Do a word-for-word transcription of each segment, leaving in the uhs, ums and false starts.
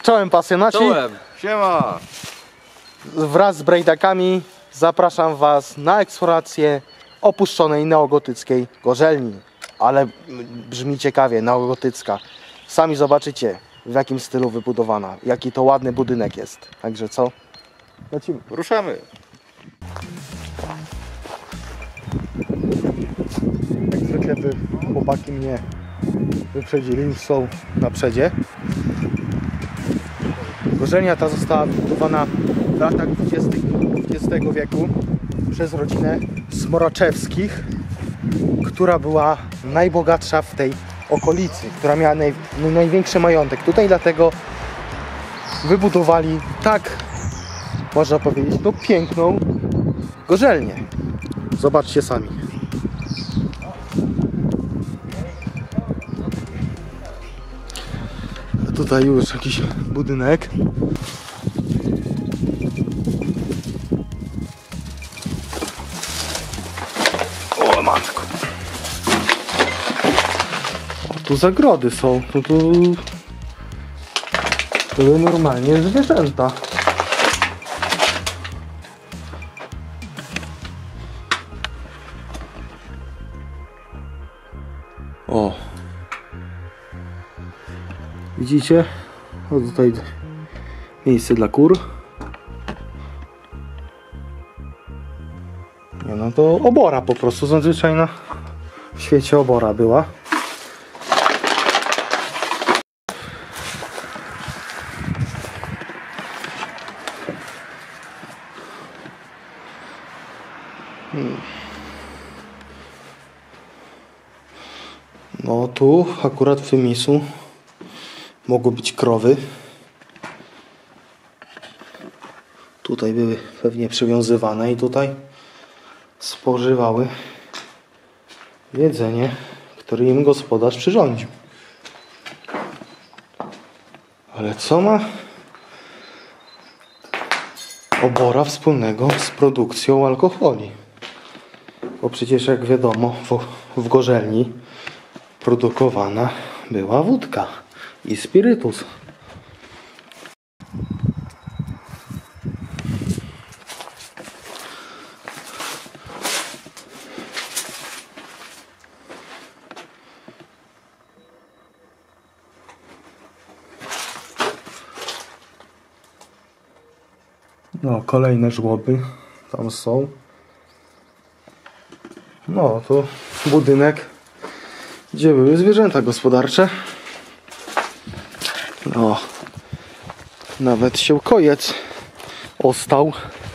Czołem pasjonaci. Czołem. Siema. Wraz z brejdakami zapraszam was na eksplorację opuszczonej neogotyckiej gorzelni. Ale brzmi ciekawie, neogotycka. Sami zobaczycie, w jakim stylu wybudowana, jaki to ładny budynek jest. Także co? Lecimy. Ruszamy. Jak zwykle by chłopaki mnie wyprzedzili, już są na przedzie. Gorzelnia ta została wybudowana w latach dwudziestego wieku przez rodzinę Smoraczewskich, która była najbogatsza w tej okolicy, która miała naj, największy majątek. Tutaj dlatego wybudowali tak, można powiedzieć, no piękną gorzelnię. Zobaczcie sami. Tutaj już jakiś budynek. O matko. O, tu zagrody są. Tu, tu... Były normalnie zwierzęta. O. Widzicie? O, tutaj miejsce dla kur. Nie, no to obora po prostu, zazwyczajna w świecie obora była. Hmm. No tu akurat w tym miejscu mogły być krowy. Tutaj były pewnie przywiązywane i tutaj spożywały jedzenie, które im gospodarz przyrządził. Ale co ma obora wspólnego z produkcją alkoholi? Bo przecież jak wiadomo w, w gorzelni produkowana była wódka i spirytus. No, kolejne żłoby tam są. No, to budynek, gdzie były zwierzęta gospodarcze. No, nawet się kojec ostał.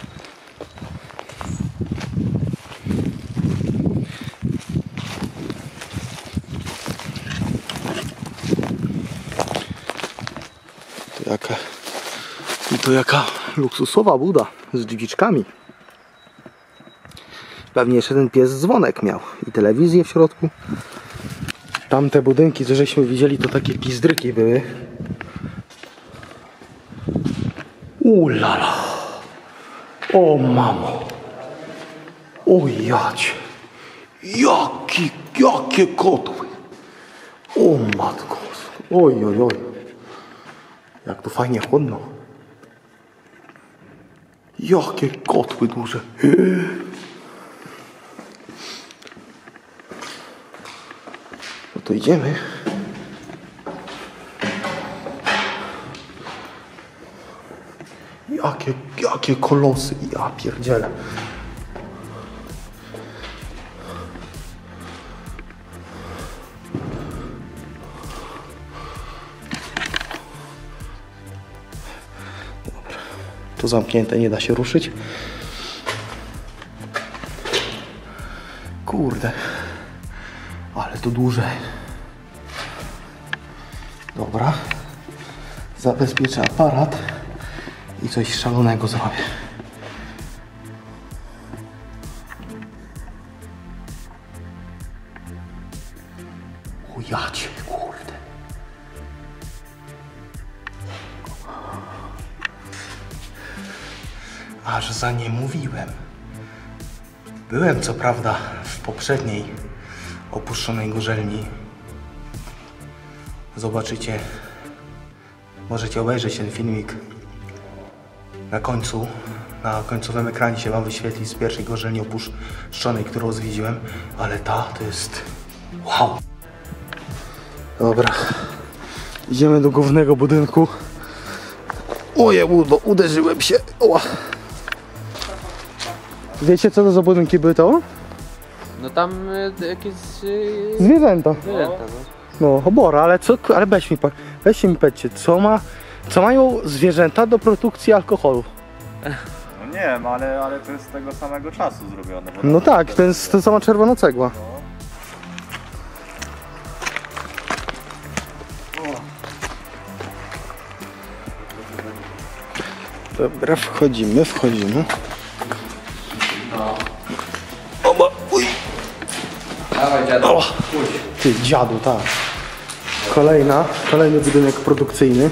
To jaka, i to jaka luksusowa buda z drzwiczkami. Pewnie jeszcze ten pies dzwonek miał i telewizję w środku. Tamte budynki, co żeśmy widzieli, to takie pizdryki były. Ulala. O mamo. O jacie. Jaki, jakie kotły. O matko. Oj, oj, oj. Jak to fajnie chłodno. Jakie kotły duże. No to idziemy. Jakie, jakie kolosy. Ja pierdzielę. Dobra. To zamknięte, nie da się ruszyć. Kurde. Ale to duże. Dobra. Zabezpieczę aparat i coś szalonego zrobię. O jacie, kurde. Aż za nie mówiłem. Byłem co prawda w poprzedniej opuszczonej gorzelni. Zobaczycie możecie obejrzeć ten filmik. Na końcu, na końcowym ekranie się wam wyświetli z pierwszej gorzelni opuszczonej, którą zwiedziłem, ale ta to jest wow. Dobra, idziemy do głównego budynku. Oje, bo uderzyłem się. Oła. Wiecie, co to za budynki były to? No tam y, jakieś y, Zwierzęta. zwierzęta, no. No, obora, ale co, ale weź mi, weźcie mi powiedzcie, co ma, co mają zwierzęta do produkcji alkoholu? No nie wiem, ale, ale to jest z tego samego czasu zrobione. bo No to- tak, to jest ta sama czerwona cegła. Dobra, wchodzimy, wchodzimy. Oba, uj. Dawaj dziadu. O, ty dziadu, tak. Kolejna, kolejny budynek produkcyjny.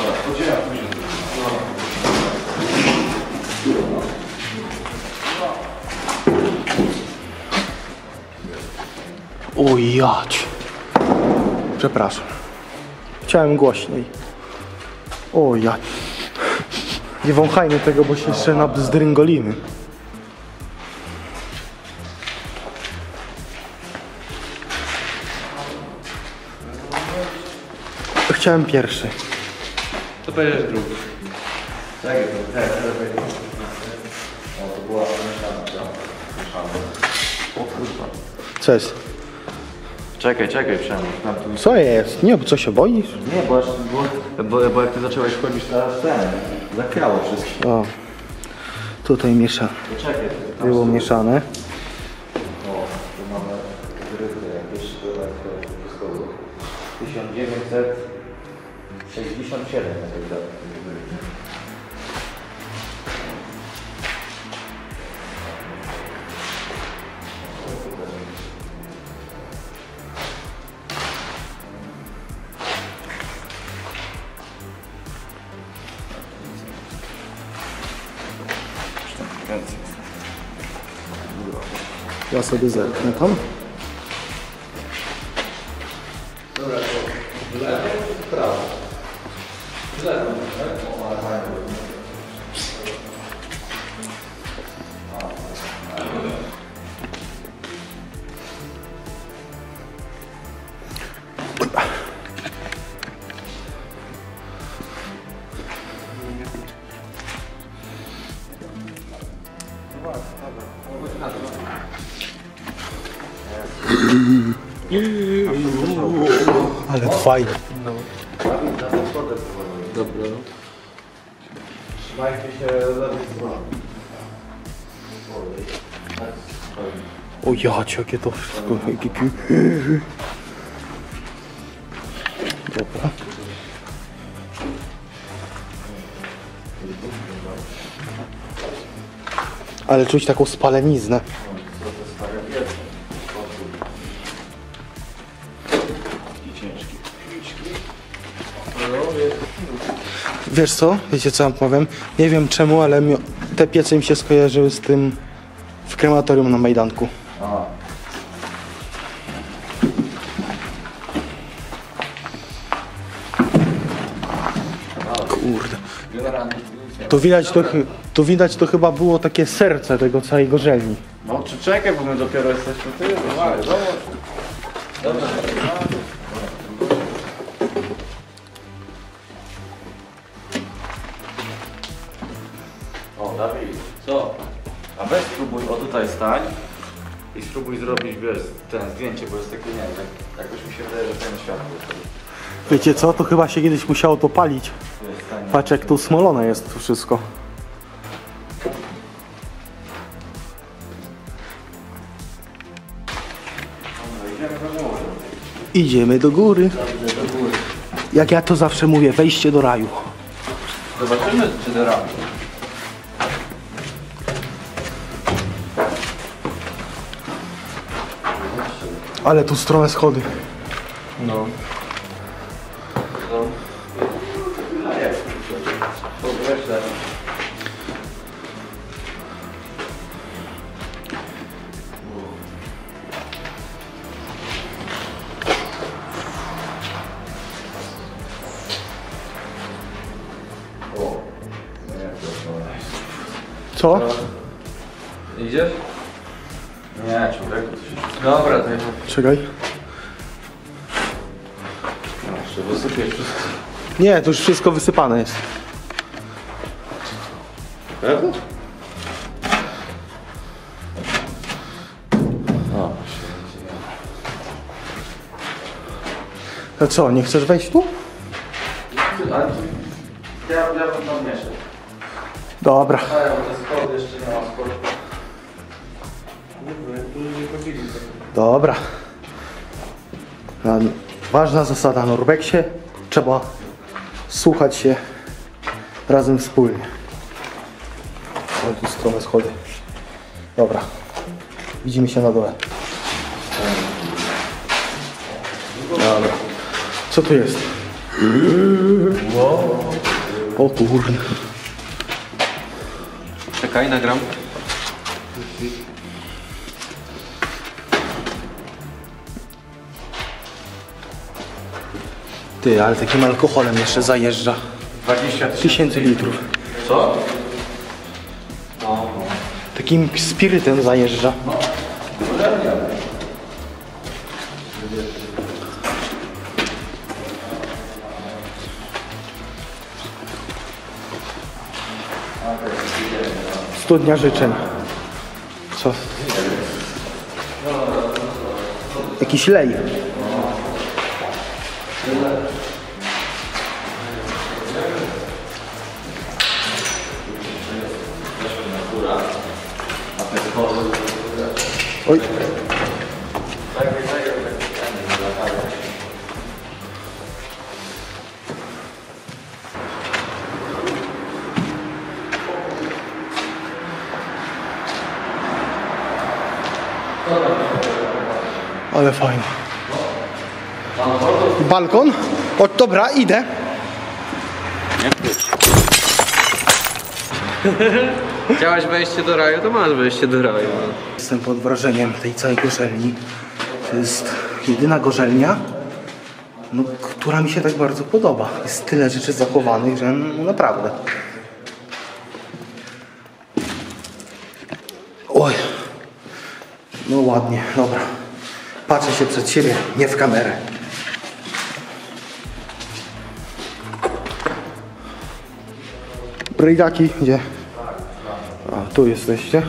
O jać. Przepraszam. Chciałem głośniej. O ja. Nie wąchajmy tego, bo się jeszcze nabzdryngolimy. Chciałem pierwszy. To będziesz drugi. Tak, tak, tak. No to była mieszana, O kurwa. Co jest? Czekaj, czekaj, Przemek. Tam tu... Co jest? Nie, bo co się boisz? Nie, bo, aż, bo, bo, bo jak ty zacząłeś chodzić, to aż ten, zakrało wszystko. O. Tutaj miesza. Czekaj, tam Było są- mieszane. O, tu mamy gryfy jakieś, to tak wszystko było. tysiąc dziewięćset sześćdziesiąt siedem na tej daty. Ja sobie zerknę tam. Ale fajnie. Dobra. Trzymajcie się z lewej strony. O jać, jakie to wszystko. Jakie... Dobra. Ale czuć taką spaleniznę. Wiesz co? Wiecie co wam powiem? Nie wiem czemu, ale mi te piece mi się skojarzyły z tym w krematorium na Majdanku. A. Kurde. To widać to, chy- to widać to chyba było takie serce tego całej gorzelni. No czy czekaj, bo my dopiero jesteśmy ty. Zobacz. Dobra. O, Dawid. Co? A weź spróbuj, o tutaj stań i spróbuj zrobić, wiesz, ten zdjęcie, bo jest takie, nie wiem, tak, jakoś mi się wydaje, że ten światło jest. Wiecie co? To chyba się kiedyś musiało to palić. Tu jest stań. Patrz jak tu smolone jest to wszystko. Idziemy do góry. Jak ja to zawsze mówię, wejście do raju. Zobaczymy, czy do ramy. Ale tu stronę schody. No. No. Co? Idziesz? Nie, człowieku, to się... Dobra, to ja... Czekaj. No, jeszcze wysypiesz wszystko. Nie, to już wszystko wysypane jest. Prawda? O, świetnie. To co, nie chcesz wejść tu? Ale tu... Ja, ja bym tam nie szedł. Dobra. A ja, bo te schody jeszcze nie ma schodu. Dobra. No, ważna zasada na Urbexie. Trzeba słuchać się razem wspólnie. Mam tu stronę schody. Dobra. Widzimy się na dole. Dobra. Co tu jest? O kurde. Czekaj, nagram. Ty, ale takim alkoholem jeszcze zajeżdża. dwadzieścia Tysięcy litrów. Co? Takim spirytem zajeżdża. Studnia życzeń. Co? Jakiś lej. Oj. Ale fajnie. Balkon? O, dobra, idę. Chciałeś wejście do raju, to masz wejście do raju. Jestem pod wrażeniem tej całej gorzelni. To jest jedyna gorzelnia, no, która mi się tak bardzo podoba. Jest tyle rzeczy zachowanych, że no naprawdę. Oj. No ładnie, dobra. Patrzę się przed siebie, nie w kamerę. Brejdaki, gdzie? A, tu jesteście.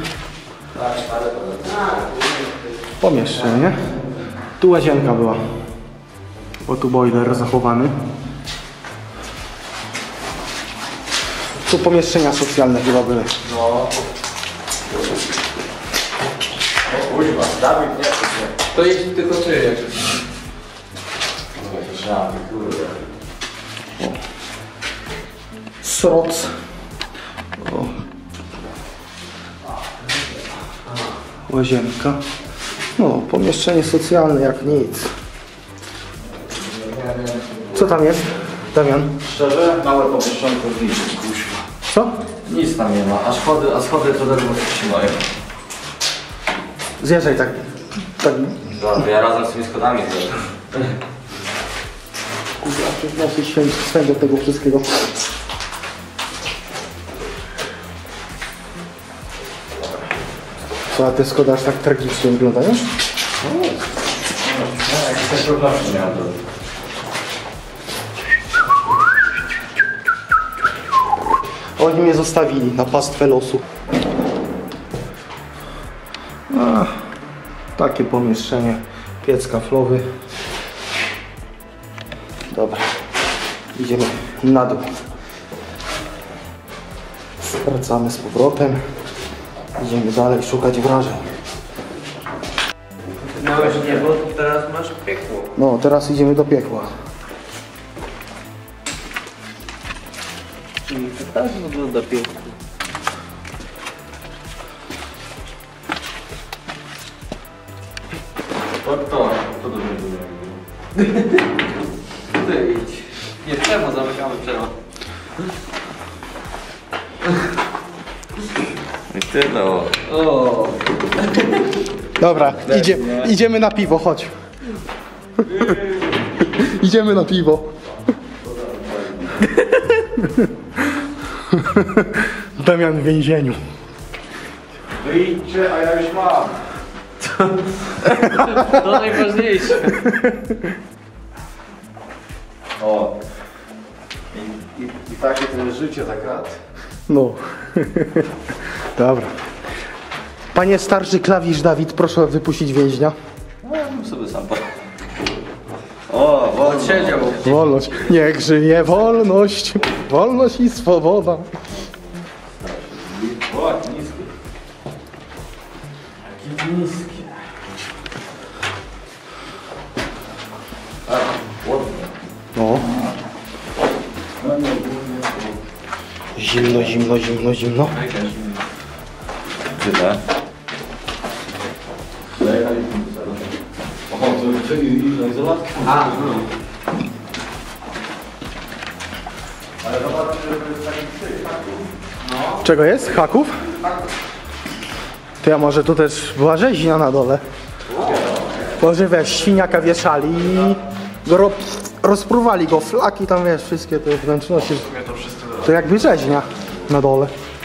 Pomieszczenie. Tu łazienka była. O, tu boiler zachowany. Tu pomieszczenia socjalne chyba były. No. O kurwa, Dawid, nie, to nie. To idź tylko ty, jak... No, jakieś żamy, kurde. Sroc. O. Łazienka. No, pomieszczenie socjalne jak nic. Co tam jest, Damian? Szczerze, małe pomieszczonko w liczy, kuźwa. Co? Nic tam nie ma, a schody, a schody to ledwo się trzymają. Zjeżdżaj tak. tak. Dobra, ja razem z tymi schodami zjadę. Kurwa, to jest święty swęd do tego wszystkiego. Co, a te schody aż tak tragicznie wyglądają? No, jakieś też trudności miałem to. Oni mnie zostawili na pastwę losu. A, takie pomieszczenie. Piec kaflowy. Dobra. Idziemy na dół. Wracamy z powrotem. Idziemy dalej szukać wrażeń. Miałeś niebo, teraz masz piekło. No, teraz idziemy do piekła. I to tak wygląda piekło. To, to, to do mnie Ty idź. Nie, przemo, zamykamy przemo. I tyle, o. O. Dobra, idzie, idziemy na piwo, chodź. Idziemy na piwo. Damian w więzieniu. Wyjdźcie, a ja już mam. To najważniejsze. O. I, i, i takie to jest życie za krat. No. Dobra. Panie starszy klawisz Dawid, proszę wypuścić więźnia. No ja bym sobie sam poradził. O, wolno. Siedział. Wolność. Niech żyje wolność. Wolność i swoboda. O, niski. Jaki niski. A, ładnie. No. No nie, ogólnie Zimno, zimno, zimno, zimno. tyle. O, to czyli na izolatkę. A, no. Ale zobaczcie, że to jest taki krzyk. Czego jest? Haków? To ja może tu też była rzeźnia na dole. Może wiesz, świniaka wieszali i go ro rozpruwali go, flaki tam wiesz, wszystkie te wnętrzności. To jakby rzeźnia na dole.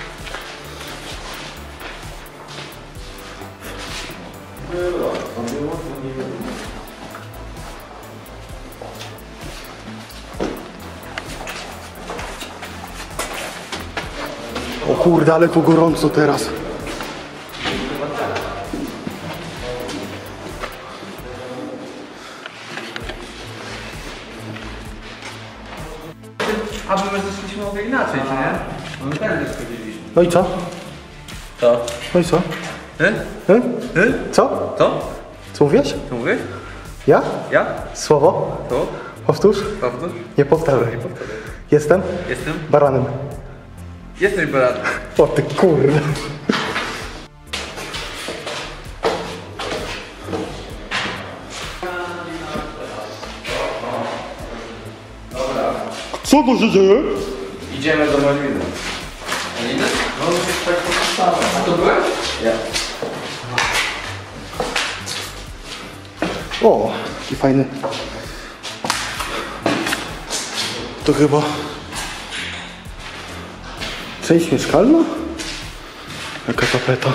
O kurde, ale tu gorąco teraz. A my zeszliśmy mogli inaczej, czy nie? No my tędy schodziliśmy. No i co? To? No i co? Ty? Hy? Ty? Co? To? Co mówisz? Co mówisz? Ja? Ja? Słowo? To? Powtórz? Powtórz? Nie powtarzaj. Jestem Jestem? baranem. Jesteś brat. O ty kurde. Co tu się dzieje? Idziemy do Malwiny. No, to jest tak podpisane. A to byłeś? Ja. O, jaki fajny. To chyba część mieszkalna? Jaka tapeta?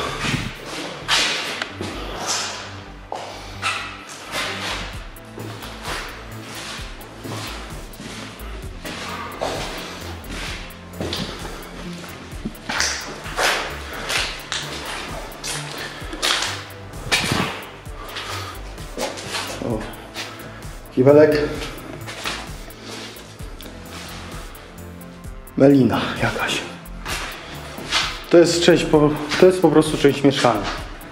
O, kibelek. Melina jakaś. To jest część, po, to jest po prostu część mieszkalna.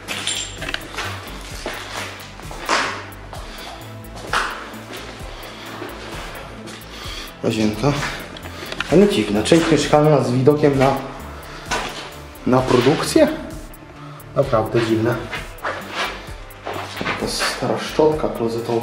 Łazienka. Ale dziwna, część mieszkalna z widokiem na na produkcję? Naprawdę dziwne. To jest stara szczotka klozetowa.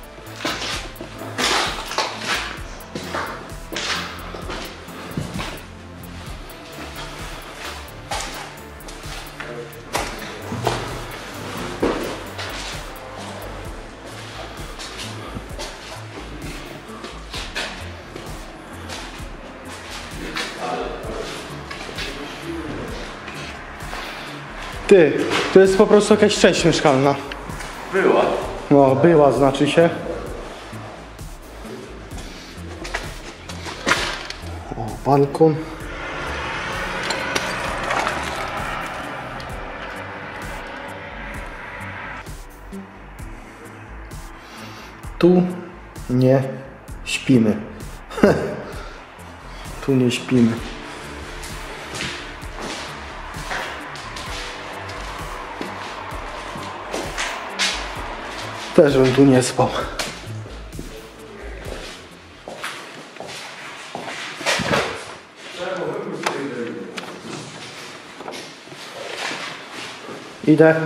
Ty, to jest po prostu jakaś część mieszkalna. Była. No, była, znaczy się. O, balkon. Tu nie śpimy. Tu nie śpimy. Też bym tu nie spał. Idę.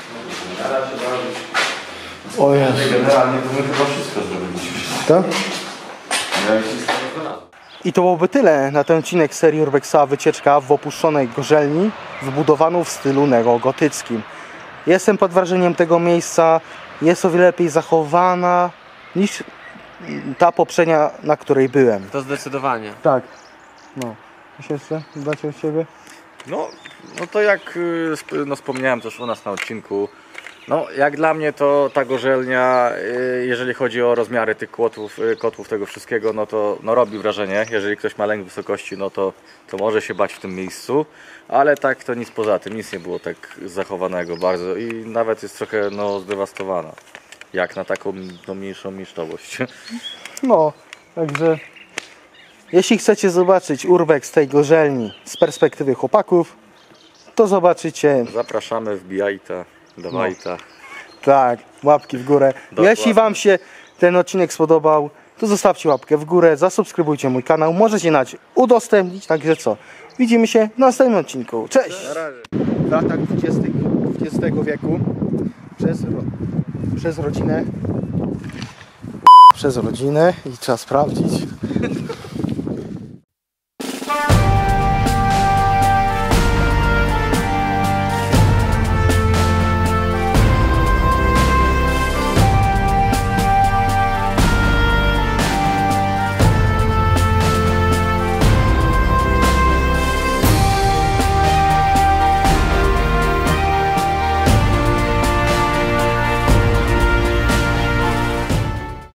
O Jezu. Generalnie to my chyba wszystko zrobiliśmy. Tak? Ja wszystko wykonałem. I to byłoby tyle na ten odcinek serii Urbexowa Wycieczka w opuszczonej gorzelni wybudowaną w stylu neogotyckim. Jestem pod wrażeniem tego miejsca. Jest o wiele lepiej zachowana niż ta poprzednia, na której byłem. To zdecydowanie. Tak. No. Coś jeszcze dodać od Ciebie? No, no to jak y, sp- no, wspomniałem też u nas na odcinku, no jak dla mnie to ta gorzelnia, y, jeżeli chodzi o rozmiary tych kotłów, y, kotłów tego wszystkiego, no to no, robi wrażenie. Jeżeli ktoś ma lęk wysokości, no to, to może się bać w tym miejscu, ale tak to nic poza tym, nic nie było tak zachowanego bardzo i nawet jest trochę no, zdewastowana, jak na taką no, mniejszą miejscowość. No, także jeśli chcecie zobaczyć urbex tej gorzelni z perspektywy chłopaków, to zobaczycie, Zapraszamy, wbijajta, dawajta. tak, łapki w górę. Dokładnie. Jeśli wam się ten odcinek spodobał, to zostawcie łapkę w górę, zasubskrybujcie mój kanał, możecie nawet udostępnić, także co, widzimy się w następnym odcinku. Cześć! Na razie. W latach dwudziestych dwudziestego wieku przez, ro, przez rodzinę przez rodzinę i trzeba sprawdzić